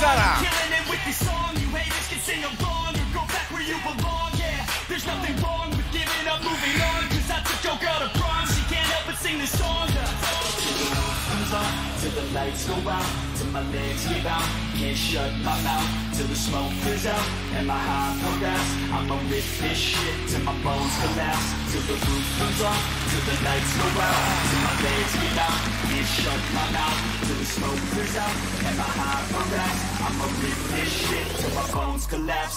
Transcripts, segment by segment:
seara! Till the lights go out, till my legs give out, can't shut my mouth, till the smoke clears out, and my high pump gas, I'ma rip this shit till my bones collapse, till the roof comes off, till the lights go out, till my legs give out, can't shut my mouth, till the smoke clears out, and my high pump gas, I'ma rip this shit till my bones collapse.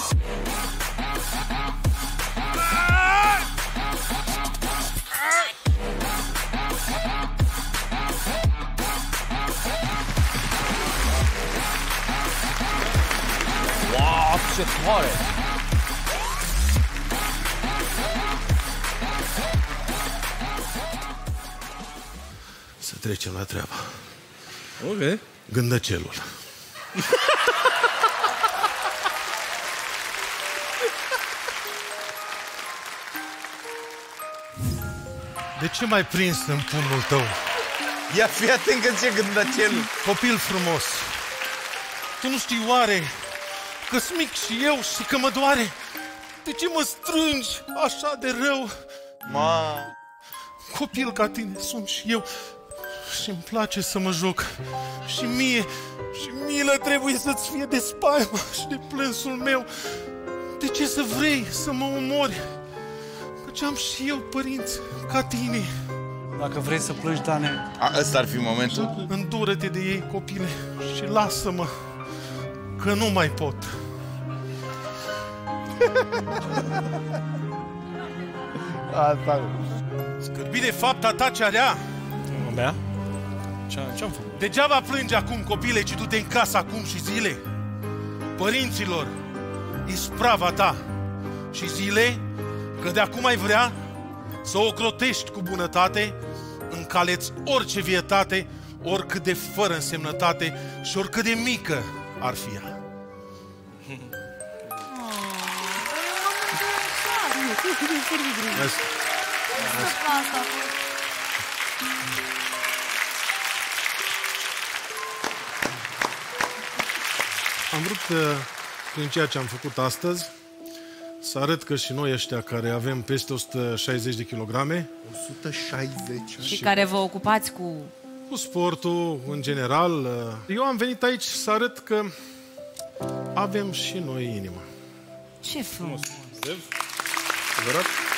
Wow, ce tare! Să trecem la treabă. Ok. Gândăcelul. De ce m-ai prins în pumnul tău? Ia fii atent că ce gândăcelul. Copil frumos, tu nu știi oare că-s mic și eu și că mă doare? De ce mă strângi așa de rău? Ma. Copil ca tine sunt și eu și-mi place să mă joc. Și mie și milă trebuie să-ți fie de spaima și de plânsul meu. De ce să vrei să mă omori? Căci am și eu părinți ca tine. Dacă vrei să plângi, Dane... Ăsta ar fi momentul? Îndură-te de ei, copile, și lasă-mă, că nu mai pot. Asta. Scârbi de fapta ta cea rea. Mea? Ce-am făcut? Degeaba plângi acum, copile, ci du-te în casă acum și zile. Părinților, isprava ta și zile că de acum ai vrea să o ocrotești cu bunătate, încaleți orice vietate, oricât de fără însemnătate și oricât de mică ar fi ea. Am vrut, prin ceea ce am făcut astăzi, să arăt că și noi ăștia care avem peste 160 de kilograme... 160? Și care vă ocupați cu sportul, în general. Eu am venit aici să arăt că avem și noi inimă. Ce frumos! Adevărat?